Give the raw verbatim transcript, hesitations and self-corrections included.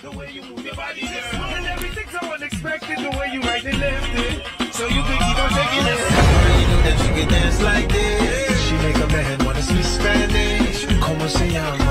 the way you move your body, girl. And everything's so unexpected, the way you right and left it. So you can keep on taking it. Girl, you know that you can dance like this. She make a man wanna speak Spanish. Como se llama?